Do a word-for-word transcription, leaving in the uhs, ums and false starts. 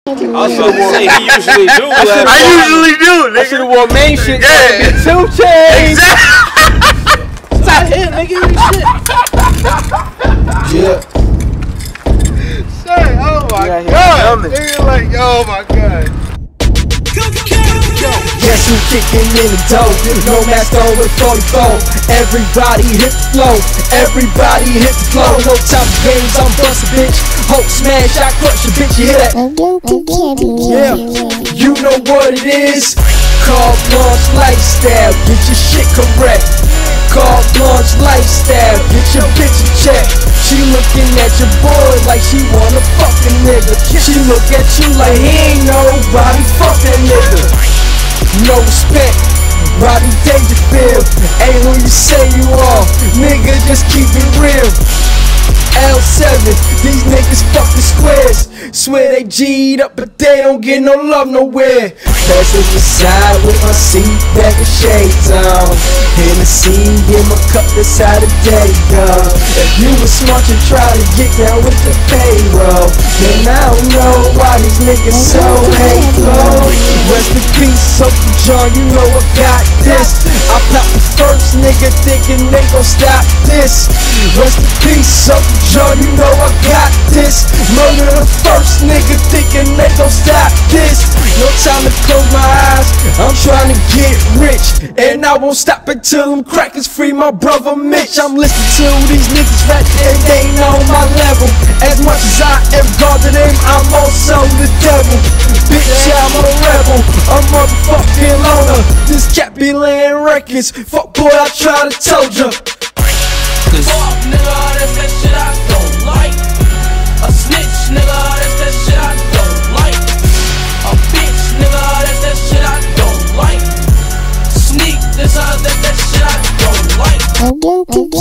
I should have worn. He usually do. I, Like, I usually do. Nigga. I should have worn main shit. Yeah. Two chains. Exactly. Stop hitting, nigga. Shit. Yeah. Say, oh my Yeah, god. Nigga, like, oh my god. Guess who kicking in the dough? No mask on with forty-four. Everybody hit the flow. Everybody hit the flow. No time for games, I'm bustin' bitch. Hulk smash, I crush a bitch. You hear that? Yeah, you know what it is. Carte Blanche lifestyle, get your shit correct. Carte Blanche lifestyle, get your bitch a check. She looking at your boy like she wanna fuck a nigga. She look at you like he ain't nobody fuck that nigga. No respect, Rodney Dangerfield. Ain't who you say you are, nigga, just keep it real. L seven, these niggas fucking squares. Swear they G'd up, but they don't get no love nowhere. Pass it the side with my seat back and shades on. Hennessy in my cup, that's how the day goes. If you was smart, you try to get down with the payroll. Then I don't know why these niggas so hateful. Rest in peace, Uncle John, you know I got this. I pop the first nigga thinking they gon' stop this. Rest in peace, Uncle John, you know I got this. Murder the first nigga thinking they gon' stop this. No time to close my eyes, I'm trying to get rich. And I won't stop until them crackers free my brother Mitch. I'm listening to these niggas rap and they ain't on my level. As much as I am God to them, I'm also the devil. Bitch, I'm a rebel, a motherfucking loner. This cat be laying records, fuck boy, I try to tell ya. Fuck nigga, that's that shit I don't like. A snitch nigga, that's that shit I don't like. A bitch nigga, that's that shit I don't like. Sneak this, uh, that's that shit I don't like.